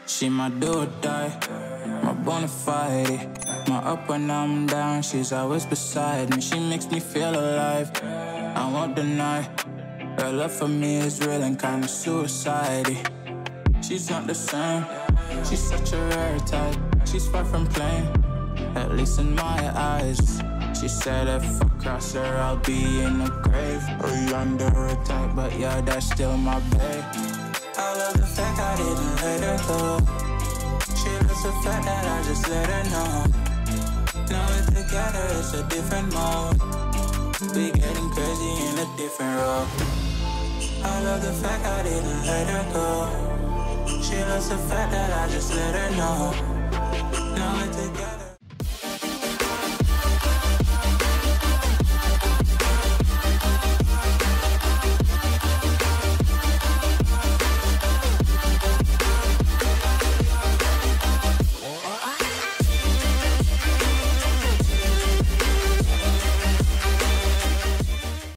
She my do or die, my bona fide. My up when I'm down, she's always beside me. She makes me feel alive, I won't deny. Her love for me is real and kinda suicide-y. She's not the same, she's such a rare type. She's far from plain, at least in my eyes. She said if I cross her, I'll be in the grave or under her type, but yeah, that's still my babe. I love the fact I didn't let her go. She loves the fact that I just let her know. Now we're together, it's a different mode. We getting crazy in a different role. I love the fact I didn't let her go. She loves the fact that I just let her know. Now we're together.